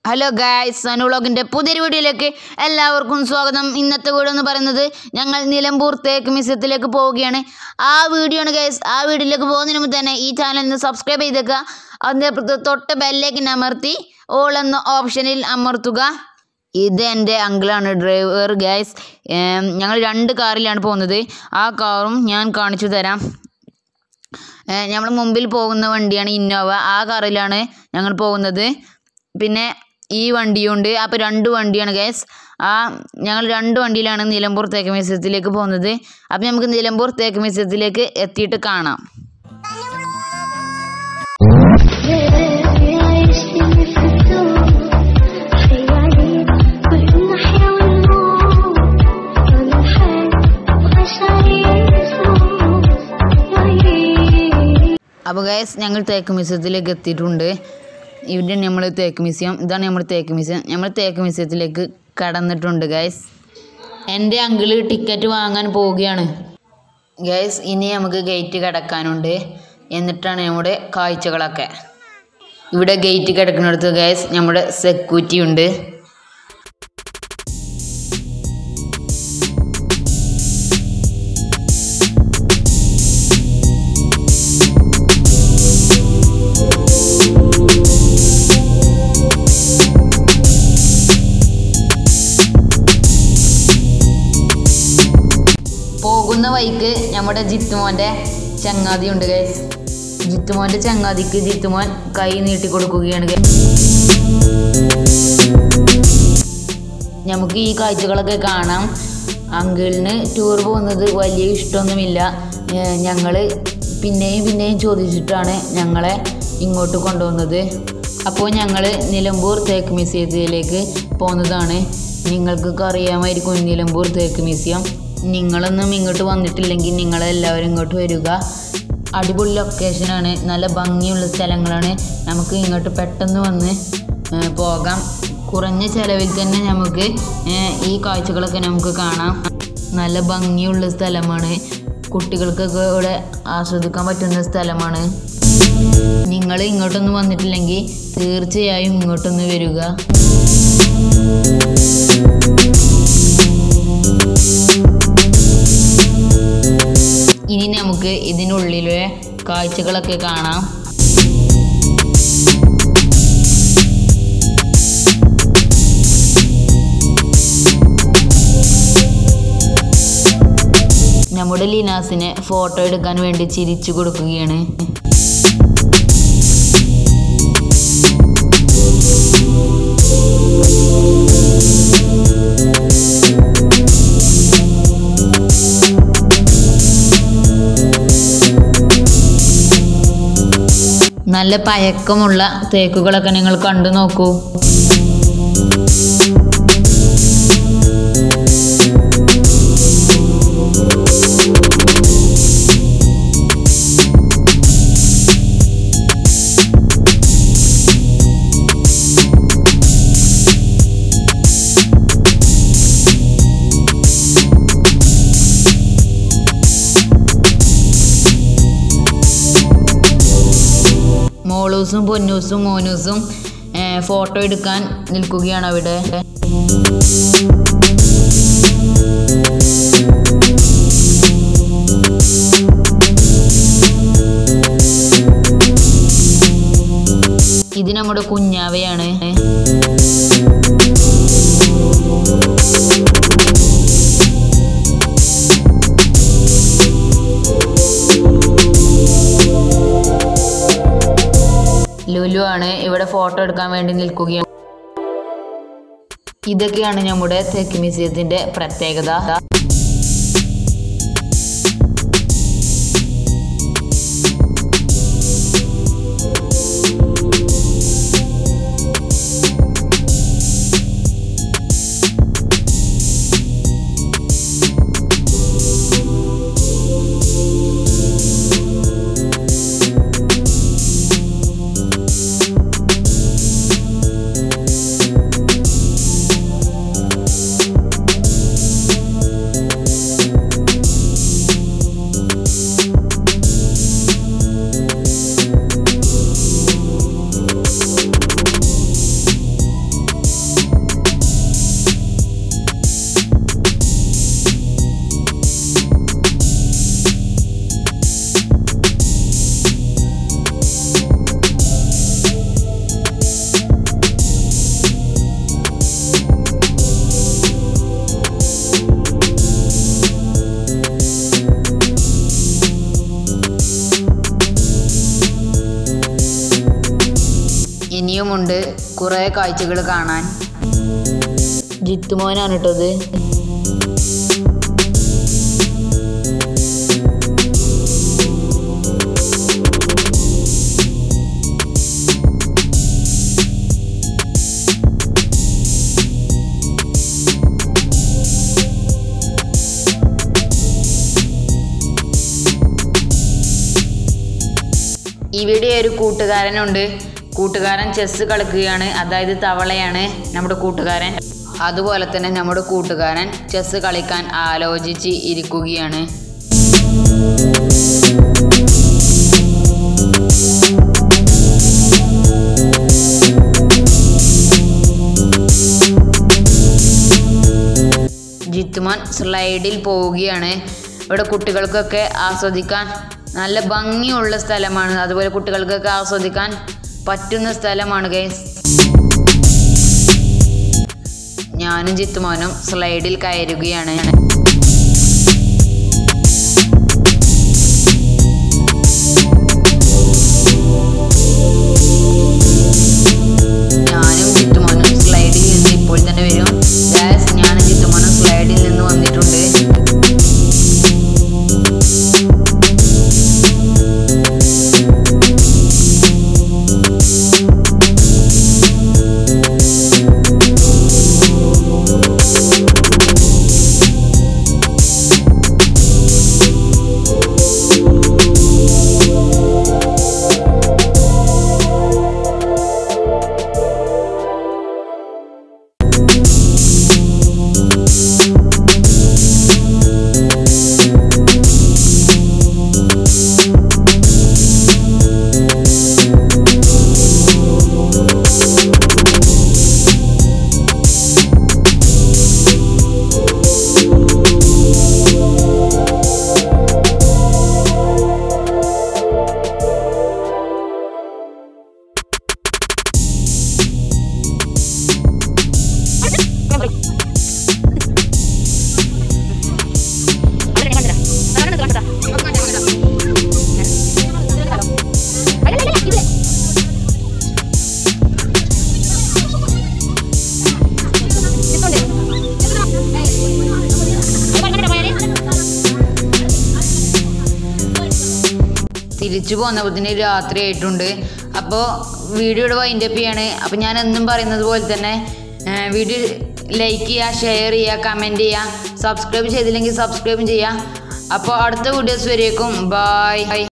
Hello guys, Sanu വ്ളോഗിൻ്റെ പുതിയൊരു വീഡിയോയിലേക്ക് എല്ലാവർക്കും സ്വാഗതം. ഇന്നത്തെ വീഡിയോ എന്ന് പറയുന്നത് ഞങ്ങൾ നിലമ്പൂർ തേക്ക് മ്യൂസിയത്തിലേക്ക് പോവുകയാണ്. ആ വീഡിയോ ആണ് ഗായ്സ്. ആ വീഡിയോയിലേക്ക് പോകുന്നതിന് മുമ്പ് തന്നെ ഈ ചാനലിന് സബ്സ്ക്രൈബ് ചെയ്തേക്കുക. അതിൻ്റെ തൊട്ട് ബെല്ലേക്കിന് അമർത്തി ഓൾ എന്ന ഓപ്ഷനിൽ അമർത്തുക. ഇത് എൻ്റെ അങ്കിളാണ് ഡ്രൈവർ ഗായ്സ്. ഞങ്ങൾ 2 കാറിലാണ് പോകുന്നത്. ആ കാറും ഞാൻ കാണിച്ചു തരാം. നമ്മൾ മുമ്പിൽ പോകുന്ന വണ്ടിയാണ് ഇന്നോവ. ആ കാറിലാണ് ഞങ്ങൾ പോകുന്നത്. പിന്നെ ഈ വണ്ടിയുണ്ട്. അപ്പോൾ 2 വണ്ടിയാണ് ഗൈസ്. ഞങ്ങൾ 2 വണ്ടിയിലാണ് നിലമ്പൂർ തേക്ക് മ്യൂസിയത്തിലേക്ക് പോകുന്നത്. അപ്പോൾ നമുക്ക് നിലമ്പൂർ തേക്ക് മ്യൂസിയത്തിലേക്ക് എത്തിയിട്ട് കാണാം. അപ്പോൾ ഗൈസ്, ഞങ്ങൾ തേക്ക് മ്യൂസിയത്തിലേക്ക് എത്തിയിട്ടുണ്ട്. ഇവിടെ നമ്മൾ തേക്ക് മ്യൂസിയം, ഇതാണ് നമ്മുടെ തേക്ക് മ്യൂസിയം. നമ്മൾ തേക്ക് മ്യൂസിയത്തിലേക്ക് കടന്നിട്ടുണ്ട് ഗൈസ്. എൻ്റെ അങ്കിള് ടിക്കറ്റ് വാങ്ങാൻ പോവുകയാണ് ഗൈസ്. ഇനി നമുക്ക് ഗേറ്റ് കിടക്കാനുണ്ട്. എന്നിട്ടാണ് നമ്മുടെ കാഴ്ചകളൊക്കെ. ഇവിടെ ഗേറ്റ് കിടക്കുന്നിടത്ത് ഗൈസ് നമ്മുടെ സെക്യൂരിറ്റി ഉണ്ട്. പോകുന്ന വഴിക്ക് നമ്മുടെ ജിത്തുമോൻ്റെ ചങ്ങാതി ഉണ്ട് ഗൈസ്. ജിത്തുമോൻ്റെ ചങ്ങാതിക്ക് ജിത്തുമോൻ കൈ നീട്ടി കൊടുക്കുകയാണ് ഗൈസ്. നമുക്ക് ഈ കാഴ്ചകളൊക്കെ കാണാം. അങ്കിളിന് ടൂർ പോകുന്നത് വലിയ ഇഷ്ടമൊന്നുമില്ല. ഞങ്ങൾ പിന്നെയും ചോദിച്ചിട്ടാണ് ഞങ്ങളെ ഇങ്ങോട്ട് കൊണ്ടുവന്നത്. അപ്പോൾ ഞങ്ങൾ നിലമ്പൂർ തേക്ക് മ്യൂസിയത്തിലേക്ക് പോകുന്നതാണ്. നിങ്ങൾക്കൊക്കെ അറിയാമായിരിക്കും നിലമ്പൂർ തേക്ക് മ്യൂസിയം. നിങ്ങളൊന്നും ഇങ്ങോട്ട് വന്നിട്ടില്ലെങ്കിൽ നിങ്ങളെല്ലാവരും ഇങ്ങോട്ട് വരിക. അടിപൊളി ലൊക്കേഷനാണ്, നല്ല ഭംഗിയുള്ള സ്ഥലങ്ങളാണ്. നമുക്ക് ഇങ്ങോട്ട് പെട്ടെന്ന് വന്ന് പോകാം. കുറഞ്ഞ ചിലവിൽ തന്നെ നമുക്ക് ഈ കാഴ്ചകളൊക്കെ നമുക്ക് കാണാം. നല്ല ഭംഗിയുള്ള സ്ഥലമാണ്. കുട്ടികൾക്കൊക്കെ ഇവിടെ ആസ്വദിക്കാൻ പറ്റുന്ന സ്ഥലമാണ്. നിങ്ങൾ ഇങ്ങോട്ടൊന്നും വന്നിട്ടില്ലെങ്കിൽ തീർച്ചയായും ഇങ്ങോട്ടൊന്ന് വരിക. ഇനി നമുക്ക് ഇതിനുള്ളിലെ കാഴ്ചകളൊക്കെ കാണാം. നമ്മുടെ ലിനാസിനെ ഫോട്ടോ എടുക്കാൻ വേണ്ടി ചിരിച്ചു കൊടുക്കുകയാണ്. നല്ല പഴക്കമുള്ള തേക്കുകളൊക്കെ നിങ്ങൾ കണ്ടു നോക്കൂ. മോളൂസും പൊന്നൂസും മോനൂസും ഫോട്ടോ എടുക്കാൻ നിൽക്കുകയാണ് അവിടെ. ഇത് നമ്മുടെ കുഞ്ഞാവയാണ്. ലുലു ആണ് ഇവിടെ ഫോട്ടോ എടുക്കാൻ വേണ്ടി നിൽക്കുകയാണ്. ഇതൊക്കെയാണ് നമ്മുടെ തേക്ക് മ്യൂസിയത്തിൻ്റെ പ്രത്യേകത. കുറേ കാഴ്ചകൾ കാണാൻ. ജിത്തുമോനാണ് കേട്ടത്. ഈ വീഡിയോ ഒരു കൂട്ടുകാരനുണ്ട്. കൂട്ടുകാരൻ ചെസ്സ് കളിക്കുകയാണ്, അതായത് തവളയാണ് നമ്മുടെ കൂട്ടുകാരൻ. അതുപോലെ തന്നെ നമ്മുടെ കൂട്ടുകാരൻ ചെസ്സ് കളിക്കാൻ ആലോചിച്ച് ഇരിക്കുകയാണ്. ജിത്തുമോൻ സ്ലൈഡിൽ പോവുകയാണ്. ഇവിടെ കുട്ടികൾക്കൊക്കെ ആസ്വദിക്കാൻ നല്ല ഭംഗിയുള്ള സ്ഥലമാണ്. അതുപോലെ കുട്ടികൾക്കൊക്കെ ആസ്വദിക്കാൻ പറ്റുന്ന സ്ഥലമാണ് ഗൈസ്. ഞാനും ജിത്തുമോനും സ്ലൈഡിൽ കയറുകയാണ്. ഞാനും ജിത്തുമോനും സ്ലൈഡിൽ നിന്ന് ഇപ്പോൾ തന്നെ വരും ഗൈസ്. ഞാനും ജിത്തുമോനും സ്ലൈഡിൽ നിന്ന് വന്നിട്ടുണ്ട്. തിരിച്ചു പോന്നപ്പോഴത്തേന് രാത്രി ആയിട്ടുണ്ട്. അപ്പോൾ വീഡിയോയുടെ വൈൻഡപ്പ് ചെയ്യാണ്. അപ്പോൾ ഞാൻ എന്നും പറയുന്നത് പോലെ തന്നെ വീഡിയോ ലൈക്ക് ചെയ്യുക, ഷെയർ ചെയ്യുക, കമൻറ്റ് ചെയ്യുക, സബ്സ്ക്രൈബ് ചെയ്തില്ലെങ്കിൽ സബ്സ്ക്രൈബ് ചെയ്യുക. അപ്പോൾ അടുത്ത വീഡിയോസ് വരേക്കും ബൈ.